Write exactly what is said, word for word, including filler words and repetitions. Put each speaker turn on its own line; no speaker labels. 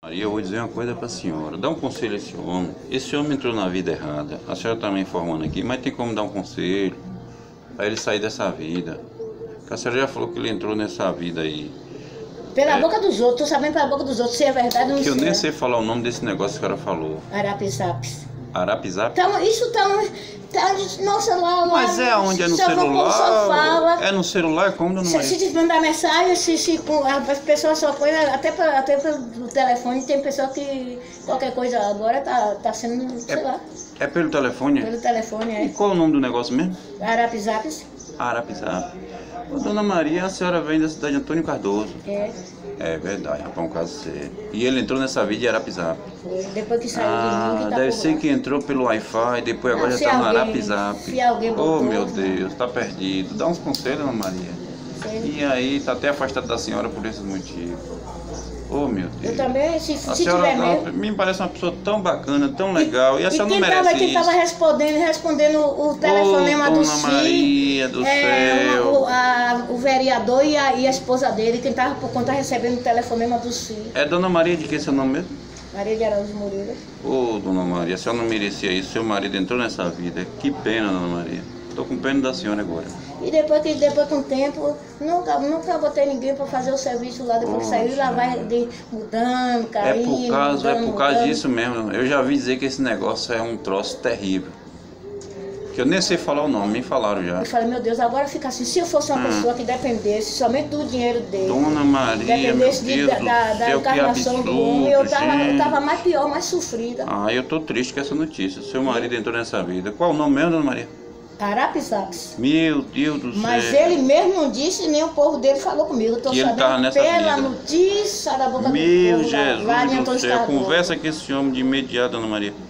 Maria, eu vou dizer uma coisa para a senhora, dá um conselho a esse homem. Esse homem entrou na vida errada, a senhora está me informando aqui, mas tem como dar um conselho para ele sair dessa vida. Porque a senhora já falou que ele entrou nessa vida aí.
Pela
É.
boca dos outros, tô sabendo pela boca dos outros, se é verdade ou não
Que eu
sei.
nem sei falar o nome desse negócio que a senhora falou.
Arapizaps.
Arapizap?
Então, isso tá, tá no celular lá.
Mas é onde? É no
só vão pôr, só
celular?
fala.
É no celular? Como, dona
Se,
Maria?
se te mandar mensagem, se, se com- as pessoas só põem, até, pra, até pelo telefone, tem pessoa que qualquer coisa agora tá, tá sendo, sei lá,
É pelo telefone?
pelo telefone,
E
é.
qual o nome do negócio mesmo?
Arapizaps,
Arapizap. Ô, dona Maria, a senhora vem da cidade de Antônio Cardoso.
é.
É verdade, rapaz, um caso sério. E ele entrou nessa vida de Arapizap.
Foi. Depois que saiu de mim,
Ah,
que tá
deve
por
ser
lá.
que entrou pelo Wi-Fi, depois agora
Ah,
já
se
tá no
alguém-
Arapizap.
se alguém
Oh,
botou,
meu
né?
Deus, tá perdido. Dá uns conselhos, dona Maria.
Sei.
E aí, tá até afastado da senhora por esses motivos. Oh, meu Deus.
Eu também, se,
A
se
senhora
tiver
não,
mesmo.
me parece uma pessoa tão bacana, tão legal. E a senhora
quem
não
tava,
merece
quem
isso.
tava respondendo, respondendo o telefonema
Ô,
do
dona
C I,
Maria do
é,
céu.
o, a- o vereador e a, e a esposa dele, quem tava por conta recebendo o telefonema do C I.
É dona Maria de que seu nome mesmo?
Maria de Araújo Moreira.
Ô, dona Maria, a senhora não merecia isso. Seu marido entrou nessa vida. Que pena, dona Maria. Tô com pena da senhora agora.
E depois, que, depois com o tempo, nunca, nunca botei ninguém para fazer o serviço lá, depois que saiu, lá vai de, mudando,
É
caindo,
por causa, é
mudando,
por causa
mudando.
disso mesmo. Eu já vi dizer que esse negócio é um troço terrível. Que eu nem sei falar o nome, me falaram já.
Eu falei, meu Deus, agora fica assim, se eu fosse uma
Hum.
pessoa que dependesse somente do dinheiro dele,
Dona Maria, meu
dependesse de-
Deus
da,
do
da, da
céu, que
encarnação do homem, eu tava, eu
gente.
tava mais pior, mais sofrida.
Ah, eu tô triste com essa notícia. Seu marido entrou nessa vida. Qual o nome mesmo, dona Maria?
Arapizaps.
Meu Deus do céu.
Mas ele mesmo não disse, nem o povo dele falou comigo. Eu tô
Que ele tava
sabendo
nessa
pela
vida.
notícia da boca
Meu
do povo lá, lá em
Jesus do
Antônio
céu.
Cardoso.
Conversa com esse homem de imediato, dona Maria.